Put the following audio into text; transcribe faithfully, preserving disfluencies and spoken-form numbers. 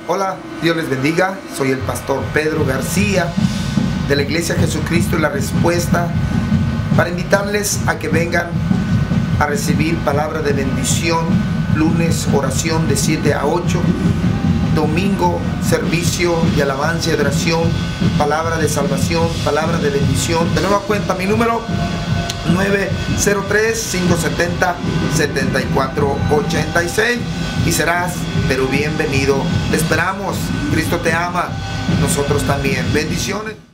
Hola, Dios les bendiga. Soy el pastor Pedro García de la Iglesia Jesucristo y la Respuesta, para invitarles a que vengan a recibir palabra de bendición. Lunes, oración de siete a ocho. Domingo, servicio de alabanza y adoración, palabra de salvación, palabra de bendición. De nueva cuenta, mi número nueve cero tres, cinco siete cero, siete cuatro ocho seis, y serás pero bienvenido. Te esperamos. Cristo te ama, nosotros también. Bendiciones.